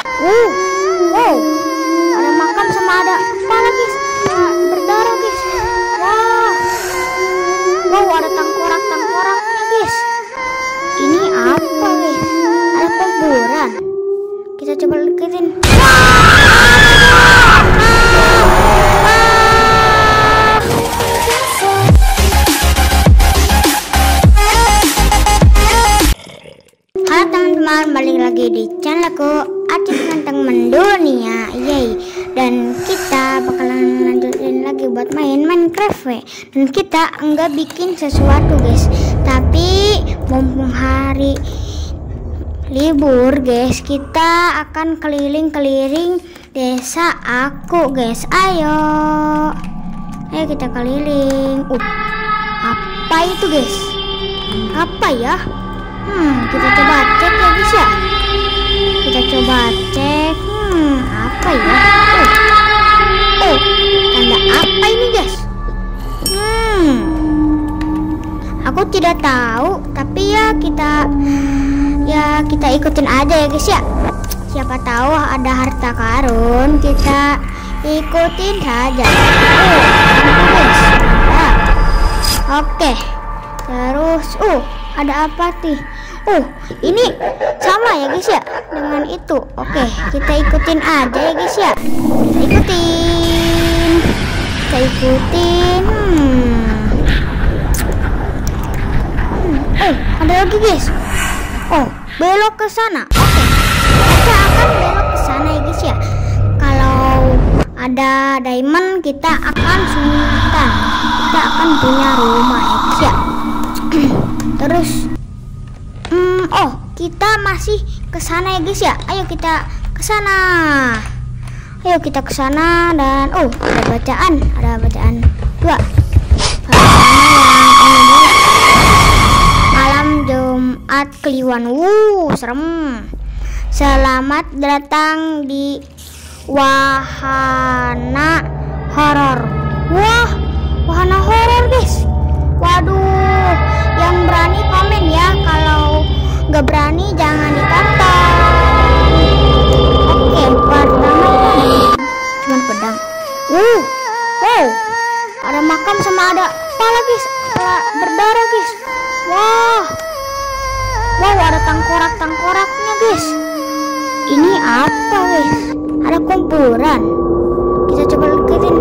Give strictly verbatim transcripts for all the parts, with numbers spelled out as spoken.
Uh, wow, ada makam sama ada kepala guys, nah, berdarah guys. Wah, wow, ada tengkorak-tengkoraknya guys. Ini apa guys? Ada kuburan. Kita coba deketin. Halo teman-teman, balik lagi di channelku Acik Ganteng Mendunia. Yeay. Dan kita bakalan lanjutin lagi buat main Minecraft. Dan kita enggak bikin sesuatu guys, tapi mumpung hari libur guys, kita akan keliling-keliling desa aku guys. Ayo Ayo kita keliling. Uh, apa itu guys? Apa ya? Hmm, kita coba cek ya guys ya. Kita coba cek. Hmm, apa ya? Oh, oh, tanda apa ini guys? Hmm, aku tidak tahu. Tapi ya kita, ya kita ikutin aja ya guys ya. Siapa tahu ada harta karun, kita ikutin saja. Oh, guys. Ya. Oke. Terus, uh, ada apa sih? Uh, ini sama ya guys ya dengan itu. Oke, kita ikutin aja ya guys ya. Kita ikutin. Kita ikutin. Hmm. Hmm. Oh, ada lagi guys. Oh, belok ke sana. Oke. Kita akan belok ke sana ya guys ya. Kalau ada diamond kita akan sultan. Kita akan punya rumah ya guys ya. Terus Hmm, oh, kita masih ke sana ya guys ya. Ayo kita ke sana. Ayo kita ke sana dan oh, ada bacaan, ada bacaan dua. Malam Jumat Kliwon. Wuh, serem. Selamat datang di wahana horor. Wah, wahana horor guys. Waduh, yang berani komen ya, kalau nggak berani jangan ditonton. Oke, pertama cuman pedang. Uh, wow, ada makam sama ada kepala guys, ada berdarah guys. Wah, wow, ada tengkorak-tengkoraknya guys. Ini apa guys? Ada kuburan. Kita coba deketin.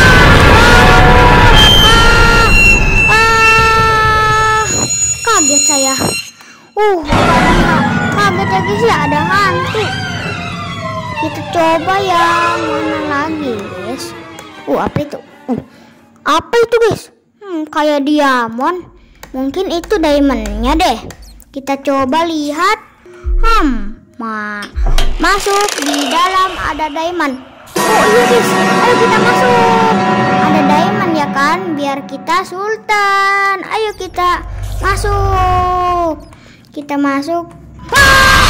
Kaget saya. Uh, kaget ya guys ya, ada hantu. Kita coba yang mana lagi guys? Uh, apa itu? Uh, apa itu guys? Hmm, kayak diamond. Mungkin itu diamondnya deh. Kita coba lihat. Hmm, ma masuk di dalam ada diamond. Oh iya guys, ayo kita masuk. Ada diamond ya kan? Biar kita sultan. Ayo kita masuk. Kita masuk. Wah!